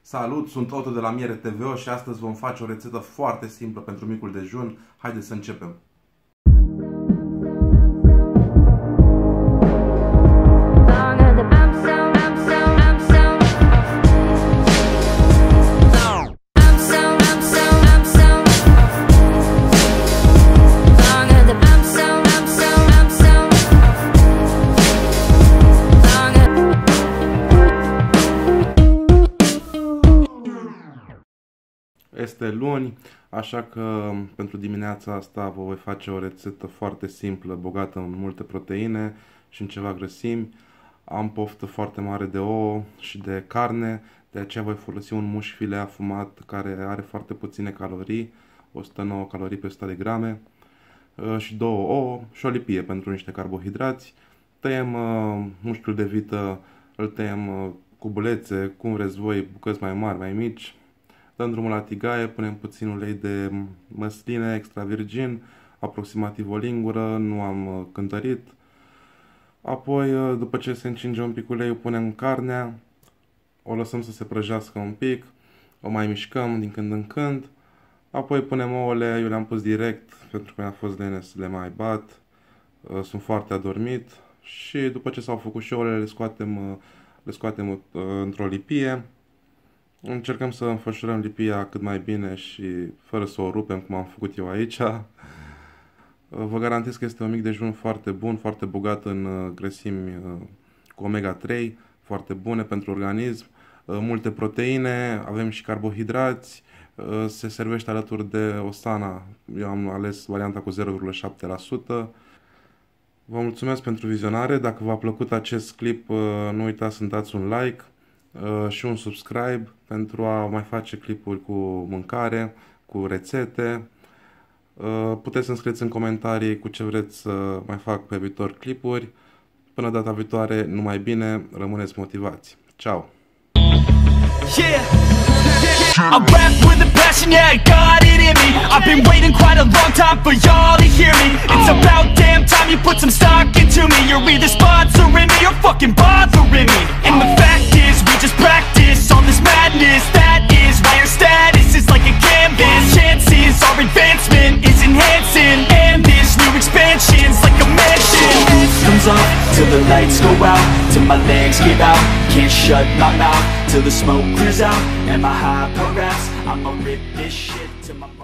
Salut, sunt Otto de la Miere TVO și astăzi vom face o rețetă foarte simplă pentru micul dejun. Haideți să începem! Este luni, așa că pentru dimineața asta vă voi face o rețetă foarte simplă, bogată în multe proteine și în ceva grăsimi. Am poftă foarte mare de ouă și de carne, de aceea voi folosi un muș filet afumat care are foarte puține calorii, 109 calorii pe 100 de grame, și 2 ouă și o lipie pentru niște carbohidrați. Tăiem mușchiul de vită, îl tăiem cu bulețe, cum vreți voi, bucăți mai mari, mai mici. Dăm drumul la tigaie, punem puțin ulei de măsline extra virgin, aproximativ o lingură, nu am cântărit. Apoi, după ce se încinge un pic uleiul, punem carnea, o lăsăm să se prăjească un pic, o mai mișcăm din când în când. Apoi punem ouăle, eu le-am pus direct pentru că mi-a fost lene să le mai bat, sunt foarte adormit. Și după ce s-au făcut și ouăle, le scoatem într-o lipie. Încercăm să înfășurăm lipia cât mai bine și fără să o rupem, cum am făcut eu aici. Vă garantez că este un mic dejun foarte bun, foarte bogat în grăsimi cu omega-3, foarte bune pentru organism, multe proteine, avem și carbohidrați, se servește alături de Osana. Eu am ales varianta cu 0,7%. Vă mulțumesc pentru vizionare, dacă v-a plăcut acest clip, nu uitați să dați un like și un subscribe pentru a mai face clipuri cu mâncare, cu rețete. Puteți să-mi scrieți în comentarii cu ce vreți să mai fac pe viitor clipuri. Până data viitoare, numai bine, rămâneți motivați. Ciao! I rap with a passion, yeah, I got it in me. I've been waiting quite a long time for y'all to hear me. It's about damn time you put some stock into me. You're either sponsoring me or fucking bothering me. And the fact is, we just practice all this madness. That is why your status is like a canvas. Chances our advancement is enhancing, and this new expansion's like a mansion. Comes up till the lights go out, till my legs give out. Can't shut my mouth till the smoke clears out. And my hyper raps, I'ma rip this shit till my